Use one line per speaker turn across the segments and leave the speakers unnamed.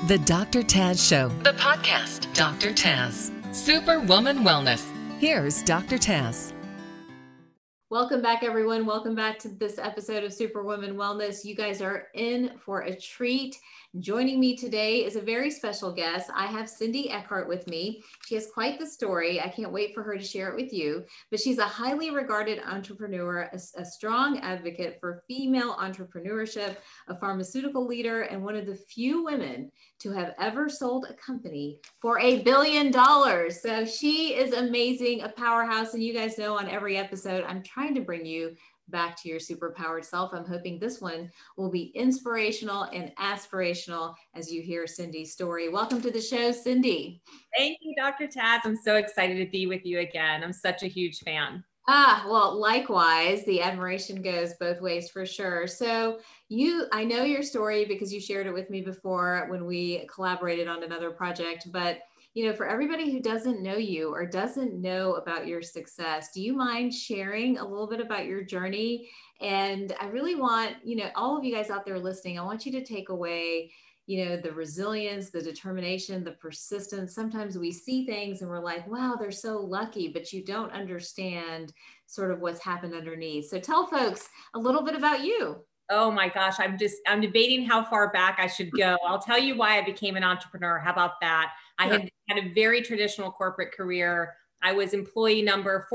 The Dr. Taz Show, the podcast. Dr. Taz, Superwoman Wellness. Here's Dr. Taz.
Welcome back, everyone. Welcome back to this episode of Superwoman Wellness. You guys are in for a treat. Joining me today is a very special guest. I have Cindy Eckert with me. She has quite the story. I can't wait for her to share it with you. But she's a highly regarded entrepreneur, a strong advocate for female entrepreneurship, a pharmaceutical leader, and one of the few women to have ever sold a company for $1 billion. So she is amazing, a powerhouse. And you guys know on every episode, I'm trying to bring you back to your superpowered self. I'm hoping this one will be inspirational and aspirational as you hear Cindy's story. Welcome to the show, Cindy.
Thank you, Dr. Taz. I'm so excited to be with you again. I'm such a huge fan.
Well, likewise, the admiration goes both ways for sure. So I know your story because you shared it with me before when we collaborated on another project, but for everybody who doesn't know you or doesn't know about your success, do you mind sharing a little bit about your journey? And I really want, all of you guys out there listening, I want you to take away, the resilience, the determination, the persistence. Sometimes we see things and we're like, wow, they're so lucky, but you don't understand sort of what's happened underneath. So tell folks a little bit about you.
Oh my gosh, I'm debating how far back I should go. I'll tell you why I became an entrepreneur. How about that? I had a very traditional corporate career. I was employee number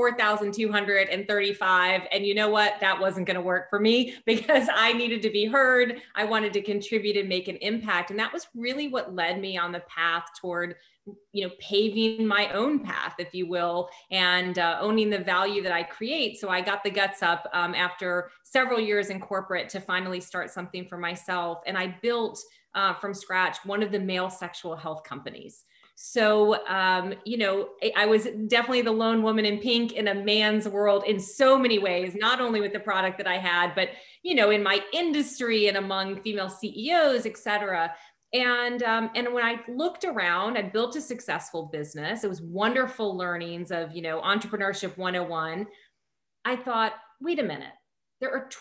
4,235. And you know what? That wasn't going to work for me because I needed to be heard. I wanted to contribute and make an impact. And that was really what led me on the path toward paving my own path, if you will, and owning the value that I create. So I got the guts up after several years in corporate to finally start something for myself. And I built from scratch one of the male sexual health companies. So, I was definitely the lone woman in pink in a man's world in so many ways, not only with the product that I had, but, in my industry and among female CEOs, et cetera. And when I looked around, I built a successful business. It was wonderful learnings of, Entrepreneurship 101. I thought, wait a minute, there are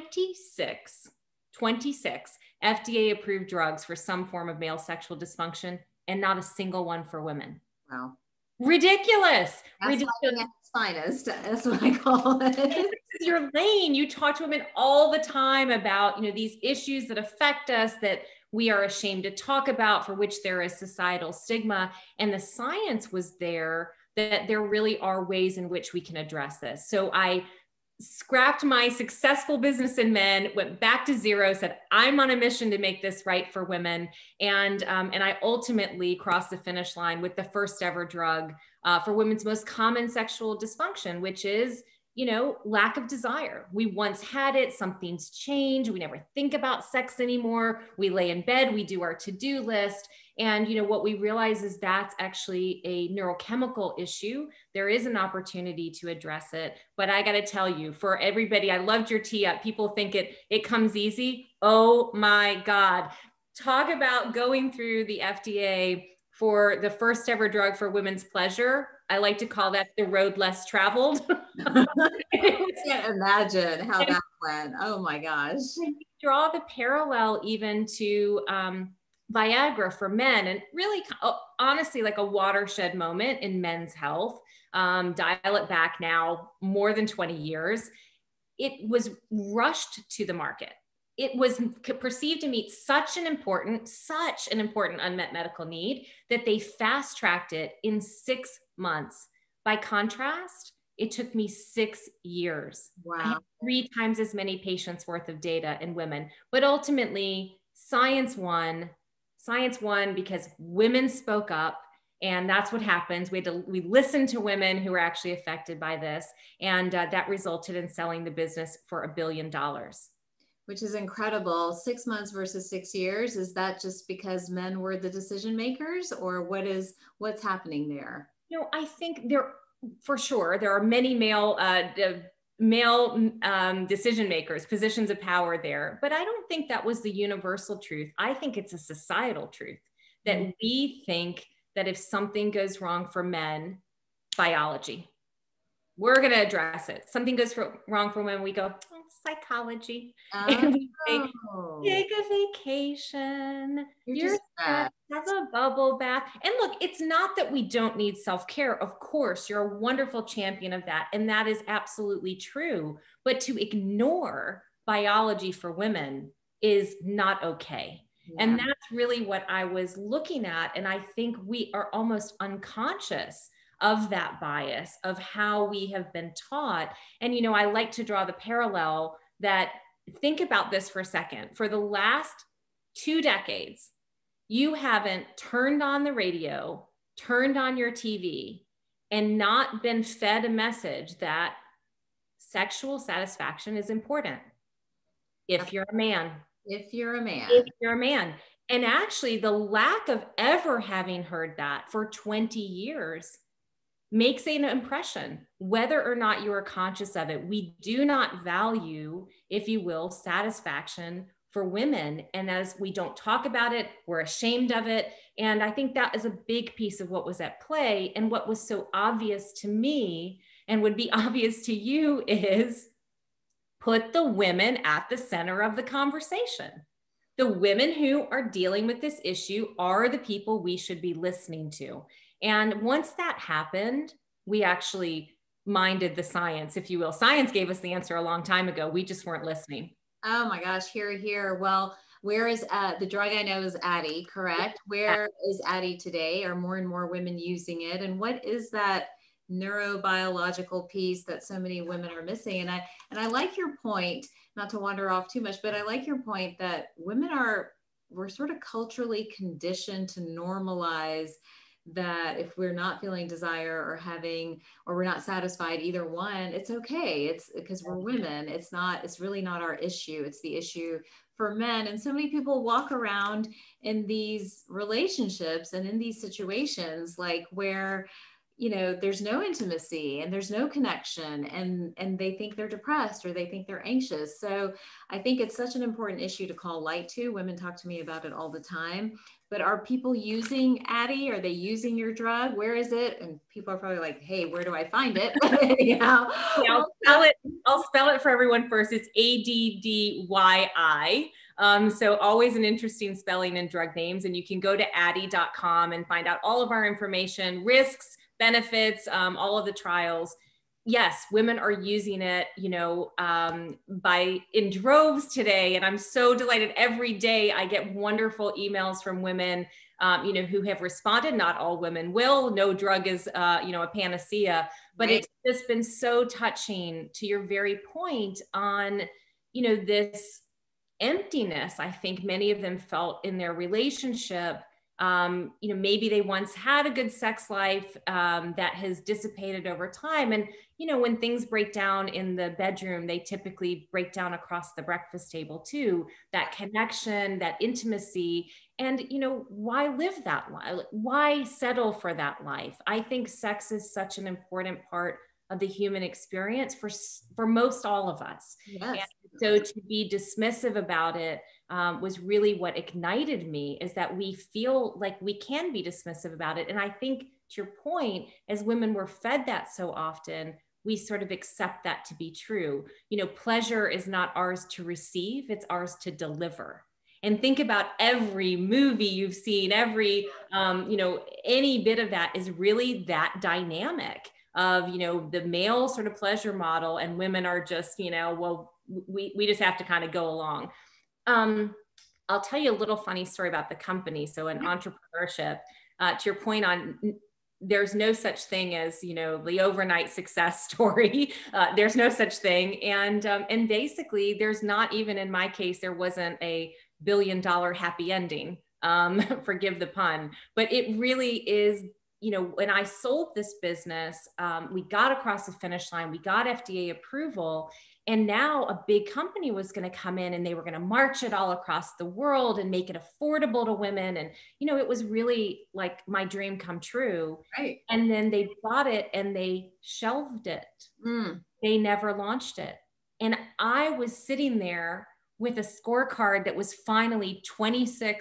26 FDA approved drugs for some form of male sexual dysfunction and not a single one for women.
Wow.
Ridiculous.
That's its finest. That's what I call it.
This is your lane. You talk to women all the time about, these issues that affect us that we are ashamed to talk about, for which there is societal stigma. And the science was there that there really are ways in which we can address this. So I scrapped my successful business in men, went back to zero, said, I'm on a mission to make this right for women. And I ultimately crossed the finish line with the first ever drug for women's most common sexual dysfunction, which is, lack of desire. We once had it, something's changed. We never think about sex anymore. We lay in bed, we do our to-do list. And what we realize is that's actually a neurochemical issue. There is an opportunity to address it. But I got to tell you, for everybody, I loved your tee up. People think it comes easy. Oh my God. Talk about going through the FDA for the first ever drug for women's pleasure. I like to call that the road less traveled.
I can't imagine how that went. Oh my gosh.
Draw the parallel even to Viagra for men, and really honestly like a watershed moment in men's health. Dial it back now more than 20 years. It was rushed to the market. It was perceived to meet such an important unmet medical need that they fast tracked it in 6 months. By contrast, it took me 6 years.
Wow.
I had 3 times as many patients worth of data in women, but ultimately science won because women spoke up. And that's what happens. We listened to women who were actually affected by this. And that resulted in selling the business for $1 billion.
Which is incredible. 6 months versus 6 years. Is that just because men were the decision makers, or what's happening there?
I think for sure, there are many male decision makers, positions of power there. But I don't think that was the universal truth. I think it's a societal truth that we think that if something goes wrong for men, biology. we're going to address it. Something goes wrong for women. We go, oh, psychology. And we say, take a vacation. You're set. Have a bubble bath. And look, it's not that we don't need self-care. Of course, you're a wonderful champion of that. And that is absolutely true. But to ignore biology for women is not okay. Yeah. And that's really what I was looking at. And I think we are almost unconscious of that bias, of how we have been taught. And, you know, I like to draw the parallel that, think about this for a second. For the last 2 decades, you haven't turned on the radio, turned on your TV, and not been fed a message that sexual satisfaction is important. If you're a man.
If you're a man.
If you're a man. And actually, the lack of ever having heard that for 20 years makes an impression, whether or not you are conscious of it. We do not value, if you will, satisfaction for women. And as we don't talk about it, we're ashamed of it. And I think that is a big piece of what was at play. And what was so obvious to me and would be obvious to you is put the women at the center of the conversation. The women who are dealing with this issue are the people we should be listening to. And once that happened, we actually minded the science, if you will. Science gave us the answer a long time ago. We just weren't listening.
Oh my gosh, here. Well, where is the drug I know is Addy, correct? Where is Addy today? Are more and more women using it? And what is that neurobiological piece that so many women are missing? And I like your point, not to wander off too much, but I like your point that we're sort of culturally conditioned to normalize that if we're not feeling desire or we're not satisfied, either one, it's okay. It's because we're women. It's really not our issue. It's the issue for men. And so many people walk around in these relationships and in these situations, like where, you know, there's no intimacy and there's no connection, and they think they're depressed or they think they're anxious. So I think it's such an important issue to call light to. Women talk to me about it all the time. But are people using Addy? Are they using your drug? Where is it? And people are probably like, hey, where do I find it? You know?
Yeah, I'll spell it for everyone first. It's ADDYI. So always an interesting spelling in drug names. And you can go to addy.com and find out all of our information, risks, benefits, all of the trials. Yes, women are using it, you know, in droves today. And I'm so delighted. Every day I get wonderful emails from women, you know, who have responded. Not all women will. No drug is, you know, a panacea, but It's just been so touching, to your very point on, you know, this emptiness I think many of them felt in their relationship. You know, maybe they once had a good sex life that has dissipated over time. And, you know, when things break down in the bedroom, they typically break down across the breakfast table too. That connection, that intimacy. And, you know, why live that life? Why settle for that life? I think sex is such an important part of the human experience for most all of us.
Yes.
And so to be dismissive about it was really what ignited me, is that we feel like we can be dismissive about it. And I think, to your point, as women were fed that so often, we sort of accept that to be true. You know, pleasure is not ours to receive, it's ours to deliver. And think about every movie you've seen, every, you know, any bit of that is really that dynamic of, you know, the male sort of pleasure model, and women are just, you know, well, we just have to kind of go along. I'll tell you a little funny story about the company. So in entrepreneurship, to your point on, there's no such thing as, you know, the overnight success story. There's no such thing. And basically there's not, even in my case, there wasn't a $1 billion happy ending, forgive the pun, but it really is, you know, when I sold this business, we got across the finish line, we got FDA approval, and now a big company was going to come in and they were going to march it all across the world and make it affordable to women. And, you know, it was really like my dream come true.
Right.
And then they bought it and they shelved it. They never launched it. And I was sitting there with a scorecard that was finally 26-1.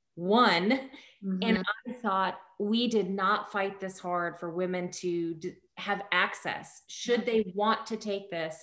And I thought, we did not fight this hard for women to have access should they want to take this.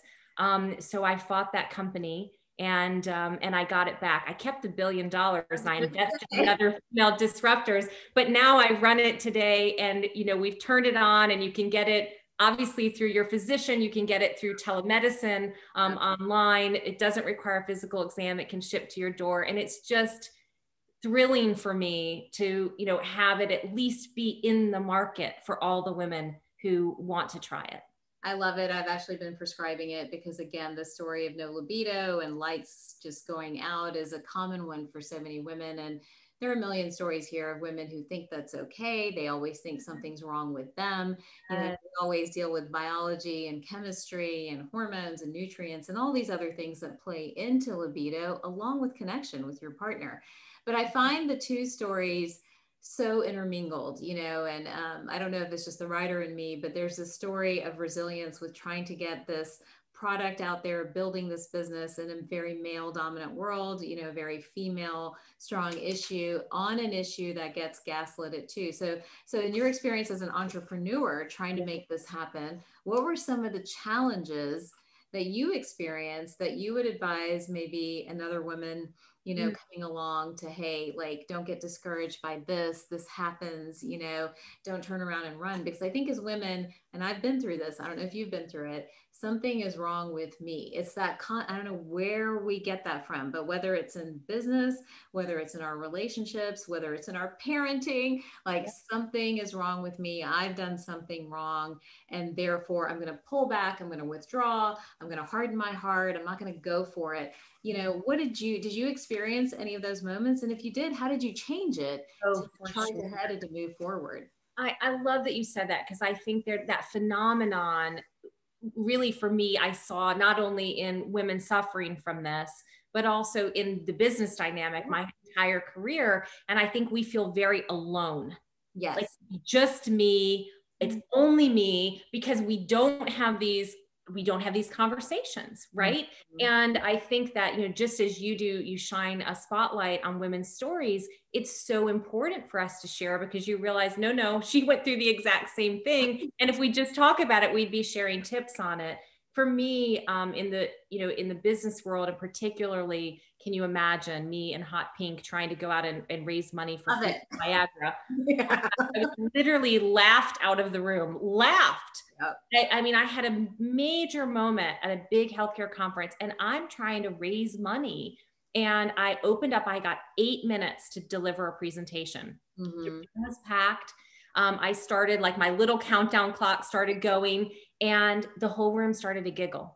So I fought that company, and I got it back. I kept $1 billion and I invested in other female disruptors, but now I run it today, and we've turned it on, and you can get it obviously through your physician. You can get it through telemedicine, online. It doesn't require a physical exam. It can ship to your door, and it's just thrilling for me to have it at least be in the market for all the women who want to try it.
I love it. I've actually been prescribing it because, again, the story of no libido and lights just going out is a common one for so many women. And there are a million stories here of women who think that's okay. They always think something's wrong with them. They always deal with biology and chemistry and hormones and nutrients and all these other things that play into libido, along with connection with your partner. But I find the two stories so intermingled, and I don't know if it's just the writer in me, but there's a story of resilience with trying to get this product out there, building this business in a very male dominant world, very female strong issue on an issue that gets gaslit too. So in your experience as an entrepreneur trying to make this happen, what were some of the challenges that you experienced that you would advise maybe another woman coming along to, hey, like, don't get discouraged by this happens, don't turn around and run? Because I think as women, and I've been through this, I don't know if you've been through it, something is wrong with me. It's that, I don't know where we get that from, but whether it's in business, whether it's in our relationships, whether it's in our parenting, like something is wrong with me. I've done something wrong. And therefore I'm going to pull back. I'm going to withdraw. I'm going to harden my heart. I'm not going to go for it. What did you experience any of those moments? And if you did, how did you change it to try to head and to move forward?
I love that you said that, because I think that phenomenon really, for me, I saw not only in women suffering from this, but also in the business dynamic my entire career. And I think we feel very alone.
Yes.
Like, just me. It's only me, because we don't have these conversations, right? Mm-hmm. And I think that, just as you do, you shine a spotlight on women's stories. It's so important for us to share, because you realize, no, she went through the exact same thing. And if we just talk about it, we'd be sharing tips on it. For me, in the business world, and particularly, can you imagine me in hot pink trying to go out and raise money for Viagra? Yeah. I was literally laughed out of the room, laughed. Yep. I had a major moment at a big healthcare conference, and I'm trying to raise money. And I opened up, I got 8 minutes to deliver a presentation. Mm-hmm. It was packed. I started, like, my little countdown clock started going, and the whole room started to giggle.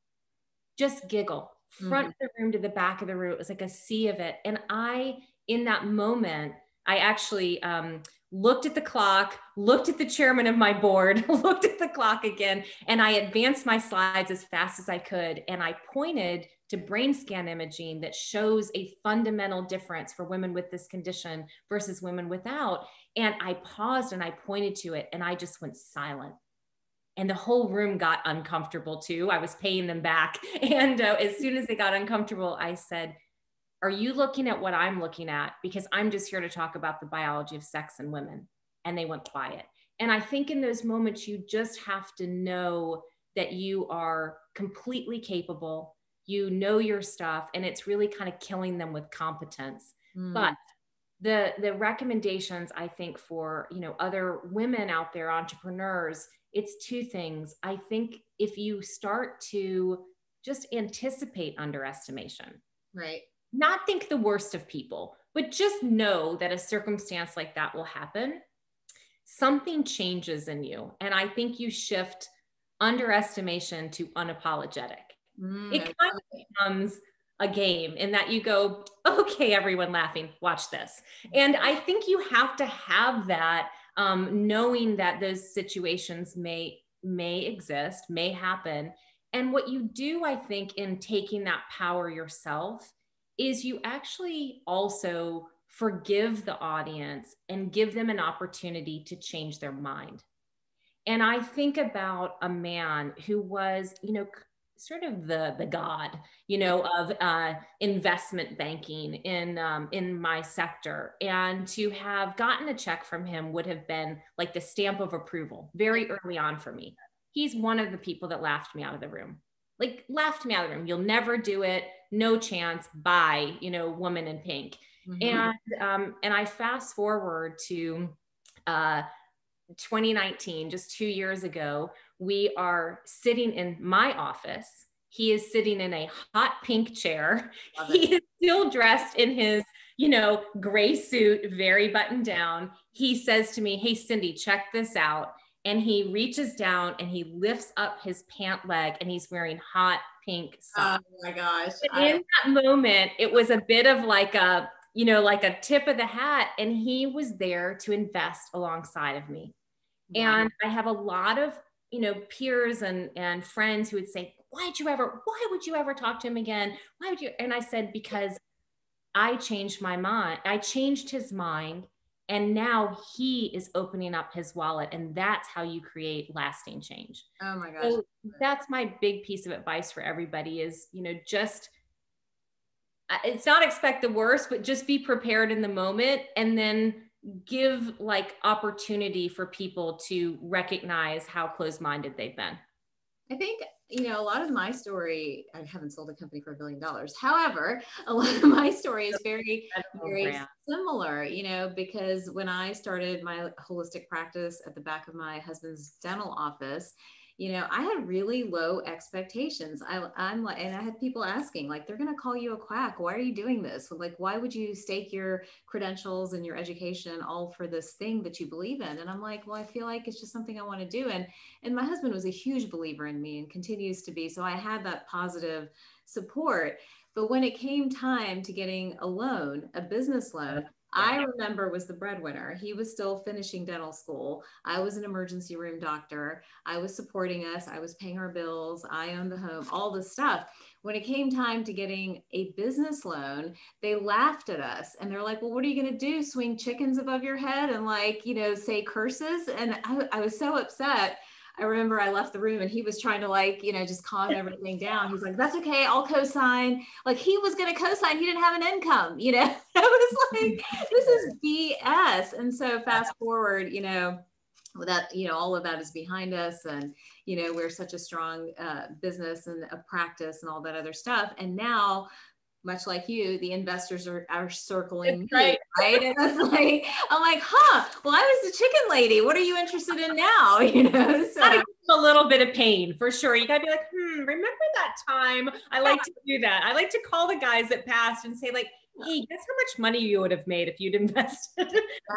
Just giggle. Front of the room to the back of the room. It was like a sea of it. And in that moment, I actually looked at the clock, looked at the chairman of my board, looked at the clock again, and I advanced my slides as fast as I could. And I pointed to brain scan imaging that shows a fundamental difference for women with this condition versus women without. And I paused and I pointed to it, and I just went silent. And the whole room got uncomfortable too. I was paying them back. And as soon as they got uncomfortable, I said, are you looking at what I'm looking at? Because I'm just here to talk about the biology of sex and women. And they went quiet. And I think in those moments, you just have to know that you are completely capable. You know your stuff, and it's really kind of killing them with competence. But the recommendations, I think, for other women out there, entrepreneurs, it's two things. I think if you start to just anticipate underestimation,
right?
Not think the worst of people, but just know that a circumstance like that will happen. Something changes in you. And I think you shift underestimation to unapologetic. It kind of becomes a game in that you go, okay, everyone laughing, watch this. And I think you have to have that, knowing that those situations may exist, may happen. And what you do, I think, in taking that power yourself is you actually also forgive the audience and give them an opportunity to change their mind. And I think about a man who was, sort of the god, of investment banking in my sector. And to have gotten a check from him would have been like the stamp of approval very early on for me. He's one of the people that laughed me out of the room. Like laughed me out of the room. You'll never do it. No chance. Bye, woman in pink. Mm-hmm. And I fast forward to 2019, just 2 years ago, we are sitting in my office. He is sitting in a hot pink chair. He is still dressed in his, gray suit, very buttoned down. He says to me, "Hey, Cindy, check this out." And he reaches down and he lifts up his pant leg and he's wearing hot pink socks.
Oh my gosh.
In that moment, it was a bit of like a tip of the hat. And he was there to invest alongside of me. Wow. And I have a lot of, peers and friends who would say, why would you ever talk to him again? Why would you? And I said, because I changed my mind. I changed his mind. And now he is opening up his wallet. And that's how you create lasting change.
Oh my gosh.
So that's my big piece of advice for everybody is, just, it's not expect the worst, but just be prepared in the moment and then give like opportunity for people to recognize how closed-minded they've been.
I think, a lot of my story, I haven't sold a company for $1 billion. However, a lot of my story is very, very similar, because when I started my holistic practice at the back of my husband's dental office, I had really low expectations. I'm like, and I had people asking, like, they're going to call you a quack. Why are you doing this? Like, why would you stake your credentials and your education all for this thing that you believe in? And I'm like, well, I feel like it's just something I want to do. And my husband was a huge believer in me and continues to be. So I had that positive support. But when it came time to getting a loan, a business loan, I remember was the breadwinner. He was still finishing dental school. I was an emergency room doctor. I was supporting us. I was paying our bills. I owned the home, all this stuff. When it came time to getting a business loan, they laughed at us and they're like, well, what are you going to do? Swing chickens above your head and say curses? And I was so upset. I remember I left the room and he was trying to just calm everything down. He's like, that's okay. I'll co-sign. Like he was going to co-sign. He didn't have an income, I was like, this is BS. And so fast forward, that, all of that is behind us and, we're such a strong business and a practice and all that other stuff. And now, much like you, the investors are circling me, right? And it's like, I'm like, well, I was the chicken lady. What are you interested in now? So
a little bit of pain for sure. You gotta be like, remember that time? I like to do that. I like to call the guys that passed and say like, hey, guess how much money you would have made if you'd invested.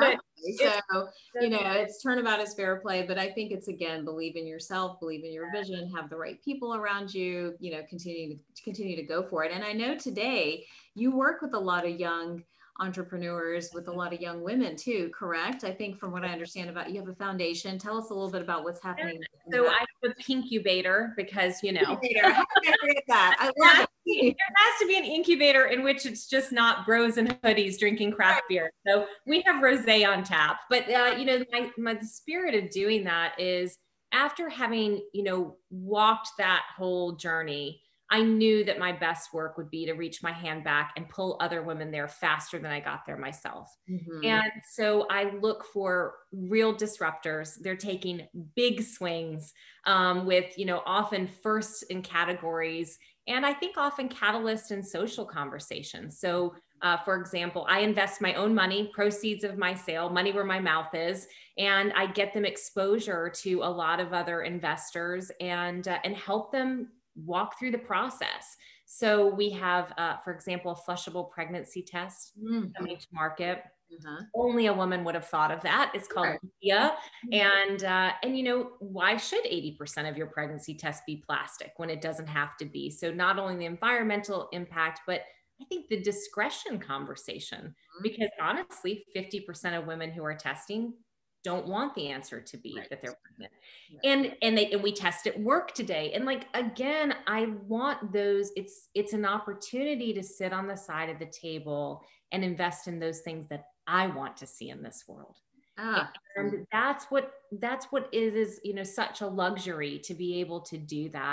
It's turnabout is fair play, but I think it's, again, believe in yourself, believe in your vision, have the right people around you, continue to go for it. And I know today you work with a lot of young entrepreneurs, with a lot of young women too, correct? I think from what I understand about, you have a foundation. Tell us a little bit about what's happening.
So I have a pinkubator because,
How can I forget that? I love it.
There has to be an incubator in which it's just not bros and hoodies drinking craft beer. So we have rosé on tap. But, my spirit of doing that is after having, walked that whole journey, I knew that my best work would be to reach my hand back and pull other women there faster than I got there myself. Mm-hmm. And so I look for real disruptors. They're taking big swings with, often first in categories. And I think often catalyst in social conversations. So for example, I invest my own money, proceeds of my sale, money where my mouth is, and I get them exposure to a lot of other investors and help them walk through the process. So we have, for example, a flushable pregnancy test coming to market. Uh-huh. Only a woman would have thought of that. It's called Lydia. And why should 80% of your pregnancy test be plastic when it doesn't have to be? So not only the environmental impact, but I think the discretion conversation, because honestly, 50% of women who are testing don't want the answer to be that they're pregnant. And we test at work today. And again, I want those, it's an opportunity to sit on the side of the table and invest in those things that I want to see in this world. And that's what is such a luxury to be able to do that.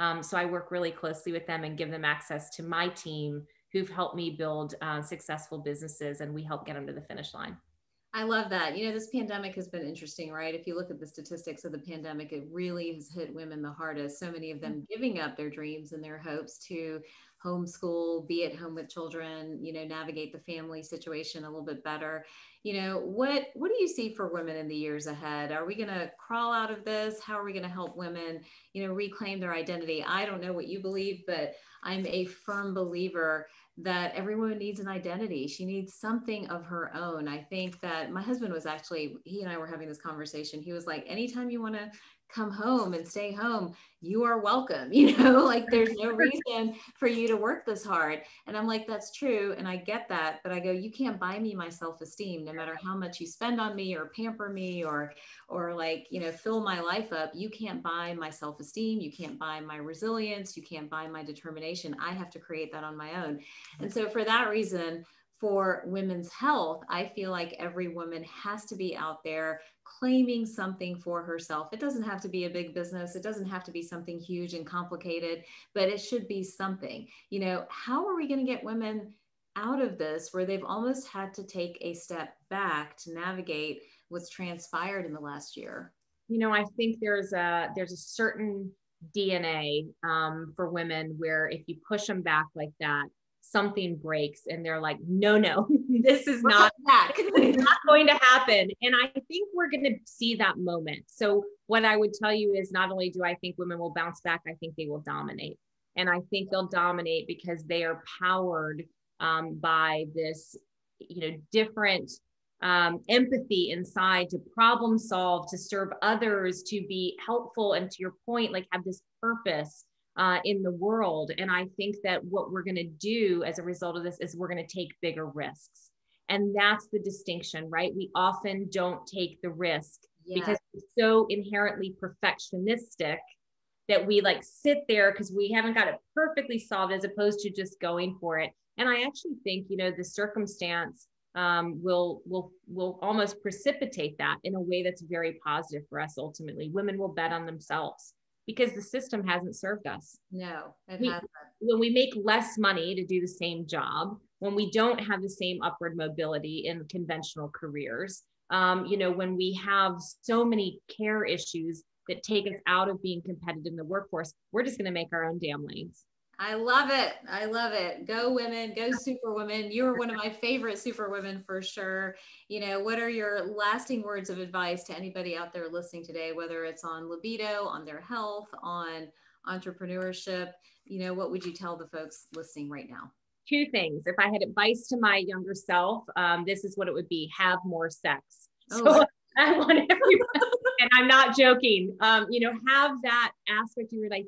So I work really closely with them and give them access to my team who've helped me build successful businesses, and we help get them to the finish line.
I love that. You know, this pandemic has been interesting, right? If you look at the statistics of the pandemic, it really has hit women the hardest. So many of them giving up their dreams and their hopes to homeschool, be at home with children, you know, navigate the family situation a little bit better. You know, what do you see for women in the years ahead? Are we going to crawl out of this? How are we going to help women, you know, reclaim their identity? I don't know what you believe, but I'm a firm believer that every woman needs an identity. She needs something of her own. I think that my husband was actually, he and I were having this conversation. He was like, anytime you want to come home and stay home, you are welcome. You know, like there's no reason for you to work this hard. And I'm like, that's true. And I get that. But I go, you can't buy me my self-esteem, no matter how much you spend on me or pamper me or like, you know, fill my life up. You can't buy my self-esteem. You can't buy my resilience. You can't buy my determination. I have to create that on my own. And so for that reason, for women's health, I feel like every woman has to be out there claiming something for herself. It doesn't have to be a big business. It doesn't have to be something huge and complicated, but it should be something. You know, how are we going to get women out of this where they've almost had to take a step back to navigate what's transpired in the last year?
You know, I think there's a certain DNA for women where if you push them back like that, something breaks and they're like, no, this is not going to happen. And I think we're going to see that moment. So what I would tell you is not only do I think women will bounce back, I think they will dominate. And I think they'll dominate because they are powered by this, you know, different empathy inside to problem solve, to serve others, to be helpful. And to your point, like have this purpose in the world. And I think that what we're going to do as a result of this is we're going to take bigger risks. And that's the distinction, right? We often don't take the risk because we're so inherently perfectionistic that we like sit there because we haven't got it perfectly solved as opposed to just going for it. And I actually think, you know, the circumstance will almost precipitate that in a way that's very positive for us. Ultimately, women will bet on themselves because the system hasn't served us.
No, it hasn't.
When we make less money to do the same job, when we don't have the same upward mobility in conventional careers, you know, when we have so many care issues that take us out of being competitive in the workforce, we're just going to make our own damn lanes.
I love it. I love it. Go women, go superwomen. You're one of my favorite superwomen for sure. You know, what are your lasting words of advice to anybody out there listening today, whether it's on libido, on their health, on entrepreneurship? You know, what would you tell the folks listening right now?
Two things. If I had advice to my younger self, this is what it would be: have more sex. So I want everyone, and I'm not joking, you know, have that aspect of your life.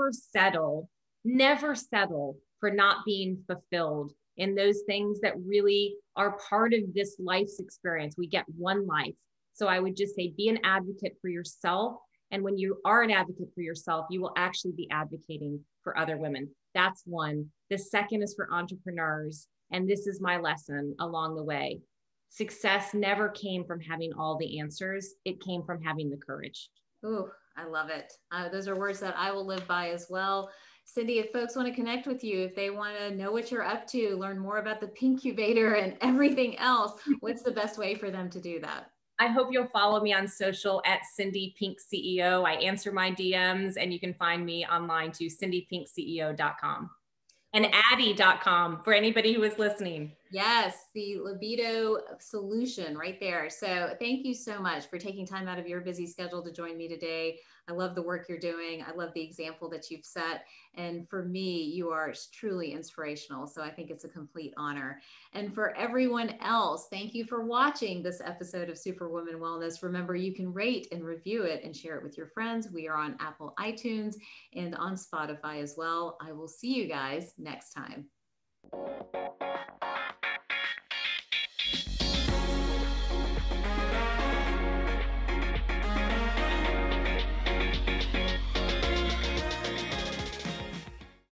Never settle for not being fulfilled in those things that really are part of this life's experience. We get one life. So I would just say, be an advocate for yourself. And when you are an advocate for yourself, you will actually be advocating for other women. That's one. The second is for entrepreneurs. And this is my lesson along the way. Success never came from having all the answers. It came from having the courage.
Ooh, I love it. Those are words that I will live by as well. Cindy, if folks want to connect with you, if they want to know what you're up to, learn more about the Pinkubator and everything else, what's the best way for them to do that?
I hope you'll follow me on social at Cindy Pink CEO. I answer my DMs, and you can find me online to cindypinkceo.com and addy.com for anybody who is listening.
Yes, the libido solution right there. So thank you so much for taking time out of your busy schedule to join me today. I love the work you're doing. I love the example that you've set. And for me, you are truly inspirational. So I think it's a complete honor. And for everyone else, thank you for watching this episode of Superwoman Wellness. Remember, you can rate and review it and share it with your friends. We are on Apple iTunes and on Spotify as well. I will see you guys next time.